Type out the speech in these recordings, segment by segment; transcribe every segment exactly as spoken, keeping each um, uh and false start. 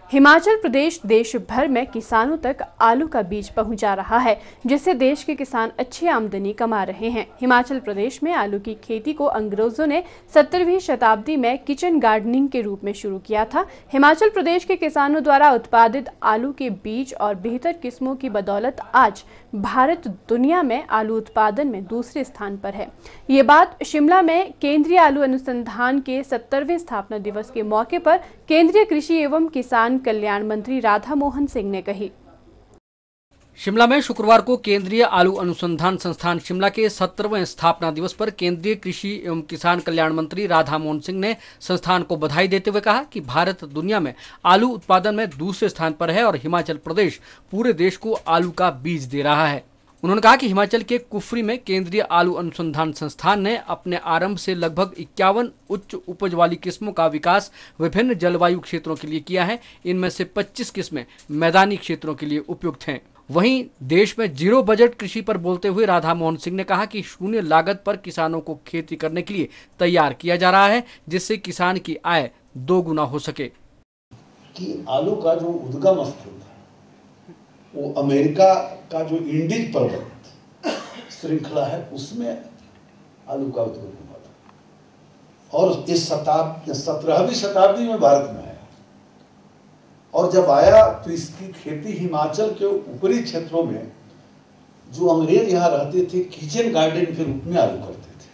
हिमाचल प्रदेश देश भर में किसानों तक आलू का बीज पहुंचा रहा है, जिससे देश के किसान अच्छी आमदनी कमा रहे हैं। हिमाचल प्रदेश में आलू की खेती को अंग्रेजों ने सत्रहवीं शताब्दी में किचन गार्डनिंग के रूप में शुरू किया था। हिमाचल प्रदेश के किसानों द्वारा उत्पादित आलू के बीज और बेहतर किस्मों की बदौलत आज भारत दुनिया में आलू उत्पादन में दूसरे स्थान पर है। ये बात शिमला में केंद्रीय आलू अनुसंधान के सत्तरवें स्थापना दिवस के मौके पर केंद्रीय कृषि एवं किसान कल्याण मंत्री राधा मोहन सिंह ने कही। शिमला में शुक्रवार को केंद्रीय आलू अनुसंधान संस्थान शिमला के सत्तरवें स्थापना दिवस पर केंद्रीय कृषि एवं किसान कल्याण मंत्री राधा मोहन सिंह ने संस्थान को बधाई देते हुए कहा कि भारत दुनिया में आलू उत्पादन में दूसरे स्थान पर है और हिमाचल प्रदेश पूरे देश को आलू का बीज दे रहा है। उन्होंने कहा कि हिमाचल के कुफरी में केंद्रीय आलू अनुसंधान संस्थान ने अपने आरंभ से लगभग इक्यावन उच्च उपज वाली किस्मों का विकास विभिन्न जलवायु क्षेत्रों के लिए किया है। इनमें से पच्चीस किस्में मैदानी क्षेत्रों के लिए उपयुक्त हैं। वहीं देश में जीरो बजट कृषि पर बोलते हुए राधा मोहन सिंह ने कहा कि शून्य लागत पर किसानों को खेती करने के लिए तैयार किया जा रहा है, जिससे किसान की आय दो गुना हो सके। कि आलू का जो उद्गम स्थल था वो अमेरिका का जो इंडीज पर्वत श्रृंखला है उसमें आलू का उद्गम हुआ था और इस शताब्दी सत्रहवीं शताब्दी में भारत में आया और जब आया तो इसकी खेती हिमाचल के ऊपरी क्षेत्रों में जो अंग्रेज यहाँ रहते थे किचन गार्डन के रूप में आलू करते थे।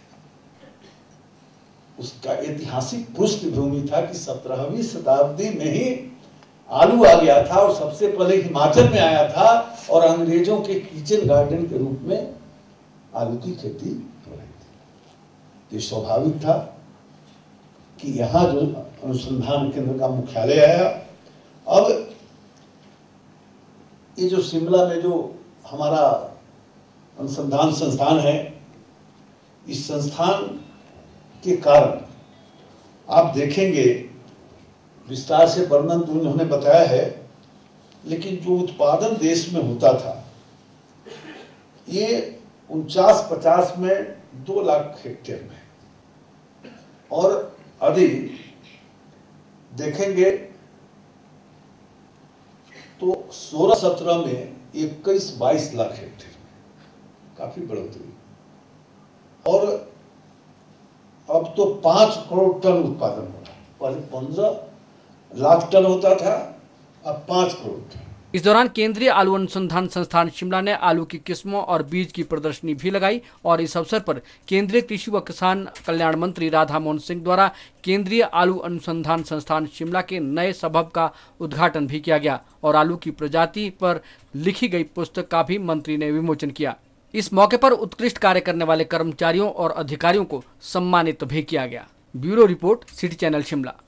उसका ऐतिहासिक पृष्ठभूमि था कि सत्रहवीं शताब्दी में ही आलू आ गया था और सबसे पहले हिमाचल में आया था और अंग्रेजों के किचन गार्डन के रूप में आलू की खेती हो रही थी। ये स्वाभाविक था कि यहाँ जो अनुसंधान केंद्र का मुख्यालय आया। अब ये जो शिमला में जो हमारा अनुसंधान संस्थान है, इस संस्थान के कारण आप देखेंगे विस्तार से वर्णन तो उन्होंने बताया है, लेकिन जो उत्पादन देश में होता था ये उनचास पचास में दो लाख हेक्टेयर में और अधिक देखेंगे तो सोलह सत्रह में इक्कीस बाईस लाख हेक्टेयर में काफी बढ़ोतरी और अब तो पांच करोड़ टन उत्पादन हो रहा है। पहले पंद्रह लाख टन होता था, अब पांच करोड़ टन। इस दौरान केंद्रीय आलू अनुसंधान संस्थान शिमला ने आलू की किस्मों और बीज की प्रदर्शनी भी लगाई और इस अवसर पर केंद्रीय कृषि व किसान कल्याण मंत्री राधा मोहन सिंह द्वारा केंद्रीय आलू अनुसंधान संस्थान शिमला के नए सभव का उद्घाटन भी किया गया और आलू की प्रजाति पर लिखी गई पुस्तक का भी मंत्री ने विमोचन किया। इस मौके पर उत्कृष्ट कार्य करने वाले कर्मचारियों और अधिकारियों को सम्मानित भी किया गया। Bureau report, city channel Shimla.